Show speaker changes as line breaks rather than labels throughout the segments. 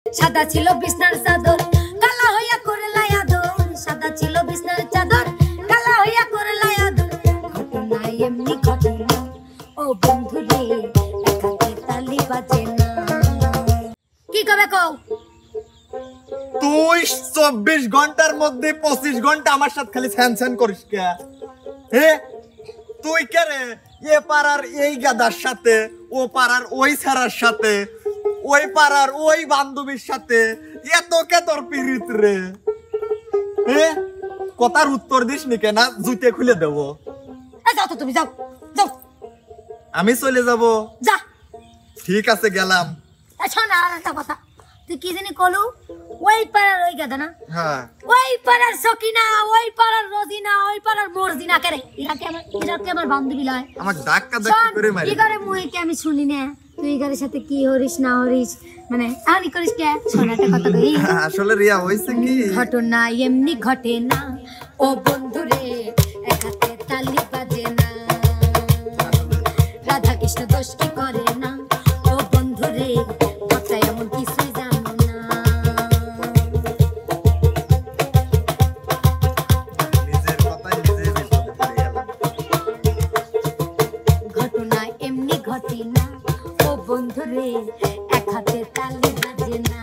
সাদা ছিল বিছনার চাদর কালা হইয়া করলা আদর সাদা ছিল বিছনার চাদর কালা হইয়া করলা আদর ঘটনা এমনি ঘটে না ও বন্ধু রে একাতে তালি বাজে না কি কবে কও
তুই 24 ঘন্টার মধ্যে 25 ঘন্টা আমার সাথে খালি ছ্যান করিস কে হে তুই কে রে এ পাড়ার এই গাদার সাথে ও পাড়ার ওই ছাড়ার সাথে ওই পাড়ার ওই বান্ধবীর সাথে এত কে তোর পিরিত রে হে কথার উত্তর দিস নি কেনা জুতে খুলে দেব
যাও তো তুমি যাও যাও
আমি চলে যাব
যা
ঠিক আছে গেলাম
শোনা একটা কথা তুই কি জানি কলু ওই পাড়ার ওই গাদা না
হ্যাঁ
ওই পাড়ার সকিনা ওই পাড়ার রোজিনা ওই পাড়ার মর্জিনা করে এরা কি আমার বান্ধবী লয়
আমার ধাক্কা ধাক্কি করে মারি
কি করে মুই কি আমি শুনি না তুই গারের সাথে কি হরিস না হরিস মানে আনি করিস কে শোনা একটা কথা কই
আসলে রিয়া হইছে কি
ঘটনা এমনি ঘটে না ও বন্ধু রে একাতে তালি বাজে না রাধা কৃষ্ণ দোষ কি করে না ও বন্ধু রে কথা এমন কিছু জানো না
নিজের কথাই নিজে বিপদে পড়ে গেলাম
ঘটনা এমনি ঘটে না ও বন্ধু রে এক হাতে তালি বাজে না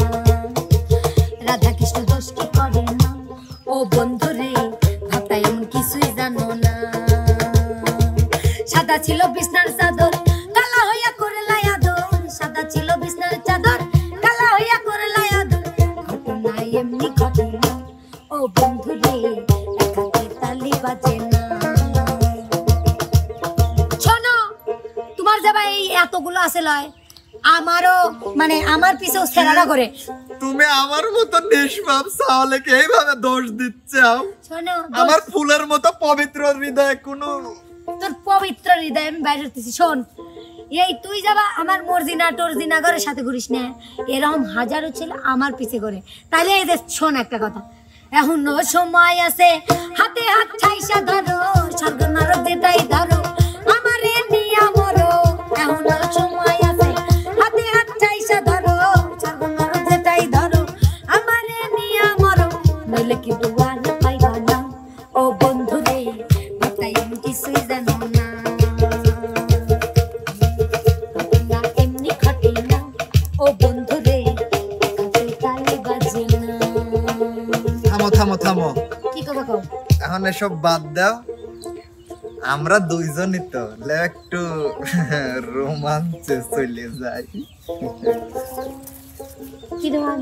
রাধা কৃষ্ণ দোষ কি করে না ও বন্ধু রে ভাবটা এমন কিছুই জানো না সাদা ছিল বিছনার চাদর কালা হইয়া করলা আদর সাদা ছিল বিছনার চাদর কালা হইয়া করলা আদর ঘটনা এমনি ঘটে না ও বন্ধু রে এক হাতে তালি বাজে না শোনো তোমার যাবা এই এতগুলো আছে লয় আমারও মানে আমার পিছেও ছেড়াটা করে
তুমি আমার মতো নিষ্পাপ সাওলেকে এইভাবে দোষ দিচ্ছাও
শোনো
আমার ফুলের মতো পবিত্র হৃদয়ে কোনো
তোর পবিত্র হৃদয় আমি বাইরে হতেছি শোন এই তুই যাবা আমার মর্জিনা টর্জিনা ঘরের সাথে ঘুরিস না এরকম হাজারো ছেলে আমার পিছে করে তাহলে এই দেখ শোন একটা কথা এখনো সময় আছে হাতে হাত ছাইসা ধরো স্বর্গ নরক যেটাই ধরো আমারে নিয়া মরো এখনো সময় আছে হাতে হাত ছাইসা ধরো স্বর্গ নরক যেটাই ধরো আমারে নিয়া মরো নইলে কিন্তু আর পাইবা না ও বন্ধু রে তাই আমি কিছুই জানো না ঘটনা এমনি ঘটে না ও বন্ধু রে তালি বাজে না
থামো থামো থামো
কি কবে কও
এখন এসব বাদ দাও আমরা দুইজনই তো একটু রোমাঞ্চে চলে যাই
কি দেওয়ান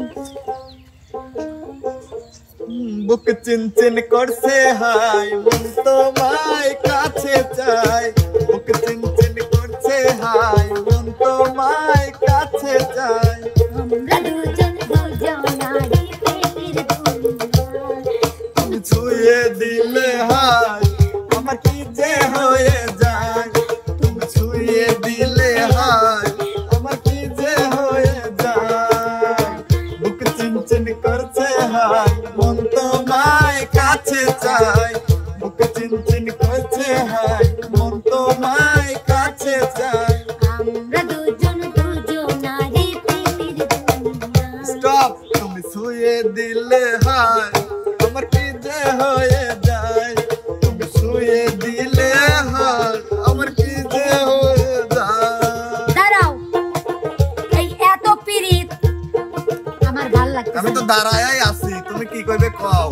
বুক চিনচিন করছে হাই মন তোমায় কাছে চাই বুক চিনচিন করছে হাই মন তোমায় কাছে চাই
আমরা দুজন দুজনারি প্রেমের দুনিয়া
তুমি ছুঁয়ে দিলে হাই আমার কি যে হয়ে যায় তুমি ছুঁয়ে দিলে হাই আমার কি যে হয়ে যায় বুক চিনচিন করছে হাই মন তোমায় কাছে চাই বুক চিনচিন করছে হাই মন তোমায় কাছে চাই
আমরা দুজন দুজনারি প্রেমের দুনিয়া
স্টপ তুমি ছুঁয়ে দিলে হাই আমার কি যে হয়ে যায় তুমি ছুঁয়ে দিলে হাই আমার কি যে হয়ে যায়
দাঁড়াও এই এত পিরিত আমার ভাল লাগছে
আমি তো দাঁড়ায় আছি তুমি কি করবে কও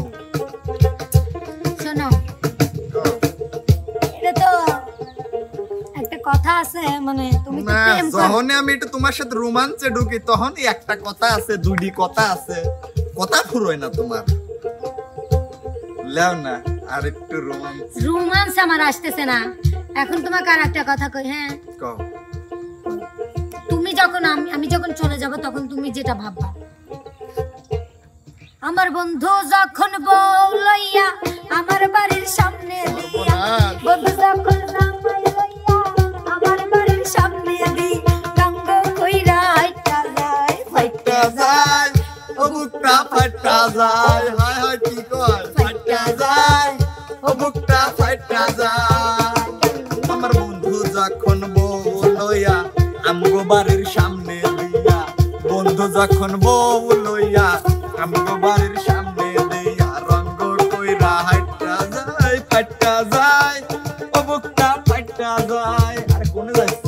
শোনো এটা তো একটা কথা আছে মানে তুমি তো
না
প্রেম করো
যখন আমি একটু তোমার সাথে রোমাঞ্চে ঢুকি তখনই একটা কথা আছে দুটি কথা আছে কথা ফুরোয় না তোমার লেও না আর একটু
রোমান্স আমার আসতেছে না এখন তোমাকে আর একটা কথা কই হ্যাঁ
কও
তুমি যখন আমি যখন চলে যাব তখন তুমি যেটা ভাববা আমার বন্ধু যখন বউ লইয়া আমার বাড়ির সামনে দিয়া বন্ধু যখন জামাই লইয়া আমার বাড়ির সামনে দি রঙ্গ কইরা হাইটা যায়
ফাইটা যায় ও বুকটা ফাইটা যায় হায় হায় কি কয় ফাইটা যায় ও বুকটা ফাইটা যায় আমার বন্ধু যখন বউ লইয়া আমগো বাড়ির সামনে দিয়া বন্ধু যখন বউ লইয়া আমি তো বাড়ির সামনে দিয়া রঙ্গ কইরা হাইটা যায় ফাইটা যায় ও বুকটা ফাইটা যায়। আর কোনে যাচ্ছে?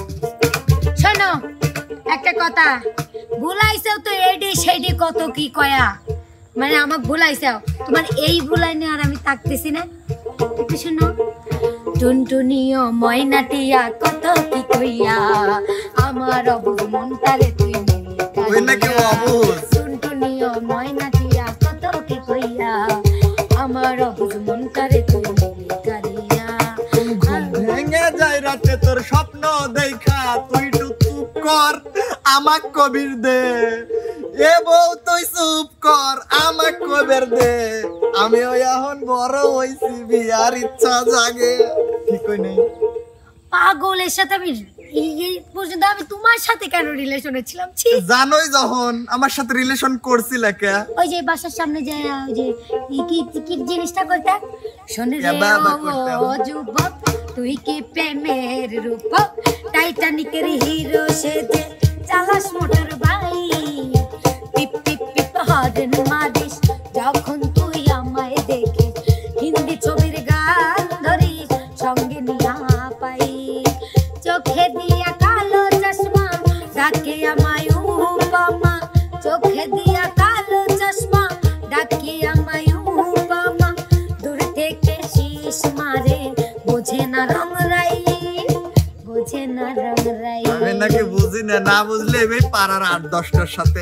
শোনো একটা কথা, ভুলাইছেও তো এডি সেডি কত কি কয়া, মানে আমাকে ভুলাইছেও, তোমার এই ভুলাই নিয়ে আর আমি থাকতেছি না। একটু শোনো, টুনটুনিও ময়নাটিয়া কত কি কইয়া আমার অবুঝ মনটারে তুই
ওই নাকি অবুঝ?
টুনটুনিও ময়নাটিয়া কত কি কইয়া আমার অবুঝ মনটারে তুই কারিয়া।
ভেঙে যায় রাতে তোর স্বপ্ন দেখা, তুই একটু চুপ কর আমাক কবির দে। এ বউ তুই চুপ কর আমাক কবির দে। আমি ওই এখন বড় হইছি, বিয়ার ইচ্ছা জাগে। ঠিক কই নেই?
পাগলের সাথে আমি এই পর্যন্ত আমি তোমার সাথে কেন রিলেশনে ছিলাম? ছি,
জানোই যখন আমার সাথে রিলেশন করছিল কে?
ওই যে বাসার সামনে যে ওই যে কি কি জিনিসটা করতে, শোনে রে ও যুবক তুই কি প্রেমের রূপক, টাইটানিকের হিরো সেজে চালাস motor bike, peep peep peep horn মারিস যখন তুই আমায় দেখিস, হিন্দি ছবির গান ধরিস সঙ্গে নিয়া পাই, চোখে দিয়া কালো চশমা ডাকে আমায় উপমা, চোখে দিয়া কালো চশমা ডাকে আমায় উপমা, দূর থেকে শীষ মারে বোঝে না রং রাই, বোঝে না রং রাই।
আমি নাকি বুঝি না, না বুঝলে এই পাড়ার 8-10টার সাথে।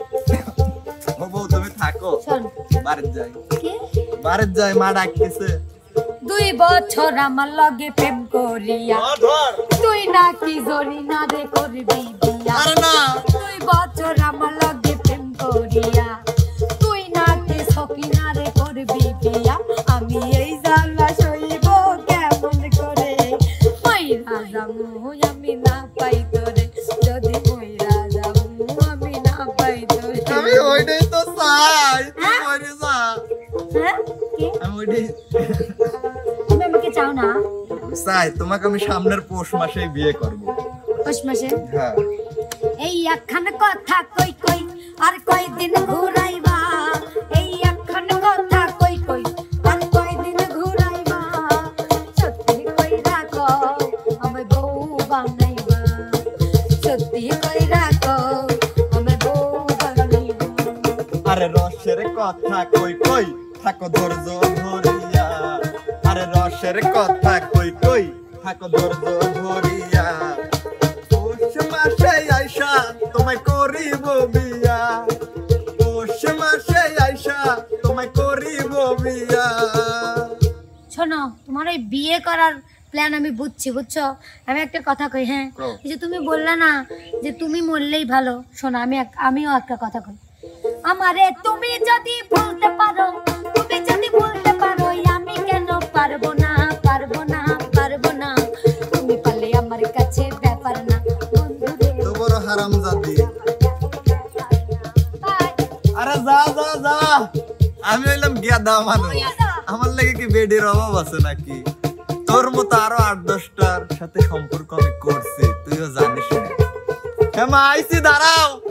ও বউ তুমি থাকো,
শোন
বাড়ি যাই,
কি
বাড়ি যাই, মা ডাকতেছে।
2 বছর আমার লগে প্রেম করিয়া তুই নাকি জরি না রে করবি বিয়া।
আরে না,
2 বছর আমার লগে প্রেম করিয়া তুই নাকি সকি না রে করবি বিয়া। আমি এই জানা সইব কেমন করে, মইরা যামু আমি না পাই তোরে, যদি মইরা যামু আমি না পাই তোরে।
আমি ওইটাই তো চাই, তুই ওইটাই যা।
হ্যাঁ কি
আমি ওইটাই
তুমি আমাকে চাও না?
চাই, তোমাকে আমি সামনের পৌষ মাসেই বিয়ে করব।
পৌষ মাসে?
হ্যাঁ।
এই একখান কথা কই কই আর কয়দিন ঘুরাইবা, এই একখান কথা কই কই আর কয়দিন ঘুরাইবা, সত্যি কইরা কও আমায় বউ বানাইবা, সত্যি কইরা কও আমায় বউ বানাইবা।
আরে রসের কথা কই কই থাকো ধৈর্য ধরিয়া, আরে রসের কথা কই কই থাকো ধৈর্য ধরিয়া, পৌষ মাসে আইসা তোমায় করিব বিয়া, পৌষ মাসে আইসা তোমায় করিব বিয়া।
শোনো, তোমার ওই বিয়ে করার প্ল্যান আমি বুঝছি, বুঝছো? আমি একটা কথা কই, হ্যাঁ, এই যে তুমি বললা না যে তুমি মরলেই ভালো, শোনো আমিও একটা কথা কই, আমারে তুমি যদি বলতে পারো, তুমি যদি বলতে পারো, আমি কেন পারবো না, পারবো না, পারবো না, তুমি পারলে আমার কাছে ব্যাপার না বন্ধুরে।
তো বড় হারামজাদি। আরে যা যা যা, আমি হইলাম গেদা মানুষ, আমার লাগে কি বেডের অভাব আছে নাকি? তোর মতো আরো 8-10টার সাথে সম্পর্ক আমি করছি, তুইও জানিস না। হ্যাঁ মা, আইছি, দাঁড়াও।